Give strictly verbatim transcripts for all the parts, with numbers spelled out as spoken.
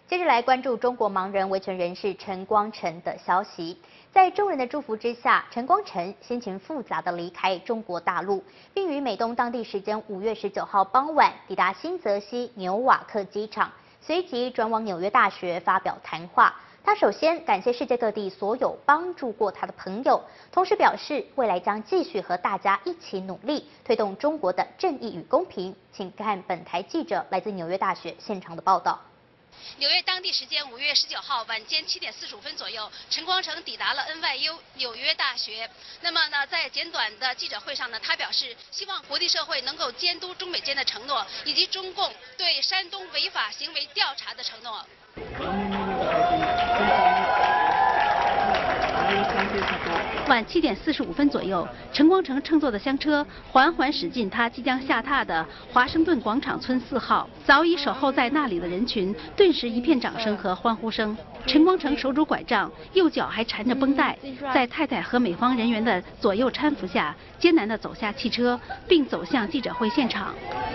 接着来关注中国盲人维权人士陈光诚的消息。在众人的祝福之下，陈光诚心情复杂地离开中国大陆，并于美东当地时间五月十九号傍晚抵达新泽西纽瓦克机场，随即转往纽约大学发表谈话。他首先感谢世界各地所有帮助过他的朋友，同时表示未来将继续和大家一起努力，推动中国的正义与公平。请看本台记者来自纽约大学现场的报道。 纽约当地时间五月十九号晚间七点四十五分左右，陈光诚抵达了 N Y U 纽约大学。那么呢，在简短的记者会上呢，他表示希望国际社会能够监督中美间的承诺，以及中共对山东违法行为调查的承诺。晚七点四十五分左右，陈光诚乘坐的厢车缓缓驶进他即将下榻的华盛顿广场村四号。早已守候在那里的人群顿时一片掌声和欢呼声。陈光诚手拄拐杖，右脚还缠着绷带，在太太和美方人员的左右搀扶下，艰难地走下汽车，并走向记者会现场。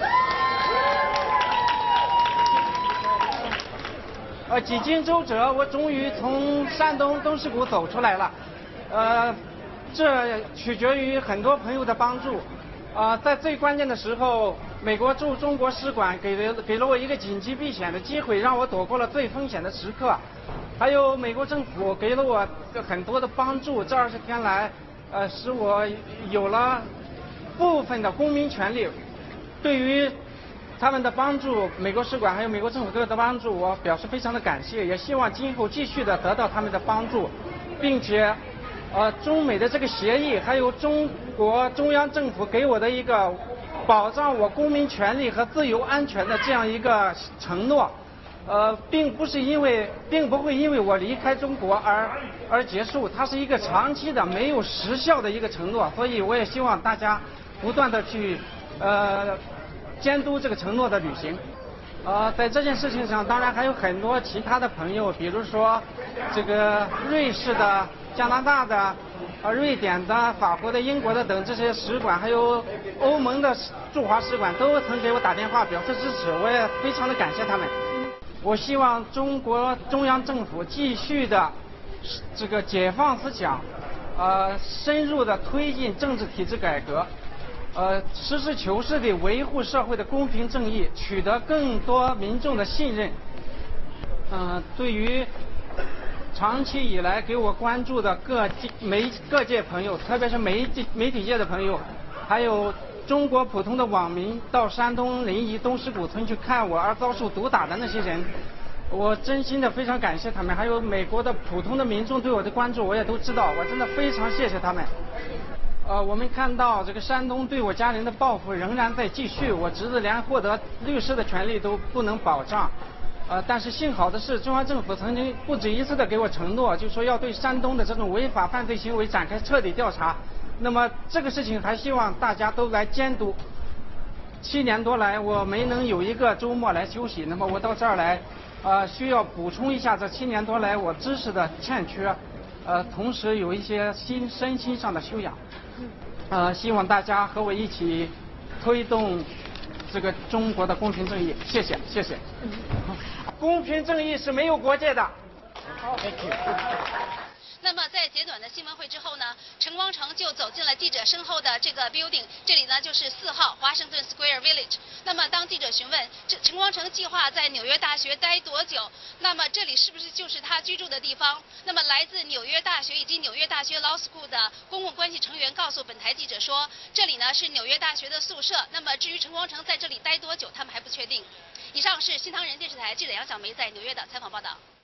呃，几经周折，我终于从山东东势谷走出来了。呃，这取决于很多朋友的帮助。啊、呃，在最关键的时候，美国驻中国使馆给了给了我一个紧急避险的机会，让我躲过了最风险的时刻。还有美国政府给了我很多的帮助，这二十天来，呃，使我有了部分的公民权利。对于他们的帮助，美国使馆还有美国政府对我的帮助，我表示非常的感谢，也希望今后继续的得到他们的帮助，并且。呃，中美的这个协议，还有中国中央政府给我的一个保障我公民权利和自由安全的这样一个承诺，呃，并不是因为，并不会因为我离开中国而而结束，它是一个长期的没有时效的一个承诺，所以我也希望大家不断的去呃监督这个承诺的履行。呃，在这件事情上，当然还有很多其他的朋友，比如说这个瑞士的、加拿大的、呃瑞典的、法国的、英国的等这些使馆，还有欧盟的驻华使馆，都曾给我打电话表示支持，我也非常的感谢他们。我希望中国中央政府继续的这个解放思想，呃，深入的推进政治体制改革。呃，实事求是地维护社会的公平正义，取得更多民众的信任。嗯、呃，对于长期以来给我关注的各界媒各界朋友，特别是媒体媒体界的朋友，还有中国普通的网民到山东临沂东势谷村去看我而遭受毒打的那些人，我真心的非常感谢他们。还有美国的普通的民众对我的关注，我也都知道，我真的非常谢谢他们。呃，我们看到这个山东对我家人的报复仍然在继续，我侄子连获得律师的权利都不能保障。呃，但是幸好的是，中央政府曾经不止一次的给我承诺，就说要对山东的这种违法犯罪行为展开彻底调查。那么这个事情还希望大家都来监督。七年多来，我没能有一个周末来休息，那么我到这儿来，呃，需要补充一下这七年多来我知识的欠缺。呃，同时有一些心身心上的修养，呃，希望大家和我一起推动这个中国的公平正义。谢谢，谢谢。公平正义是没有国界的。好 ，Thank you。 那么在简短的新闻会之后呢，陈光诚就走进了记者身后的这个 building， 这里呢就是四号华盛顿 Square Village。那么当记者询问这陈光诚计划在纽约大学待多久，那么这里是不是就是他居住的地方？那么来自纽约大学以及纽约大学 Law School 的公共关系成员告诉本台记者说，这里呢是纽约大学的宿舍。那么至于陈光诚在这里待多久，他们还不确定。以上是新唐人电视台记者杨小梅在纽约的采访报道。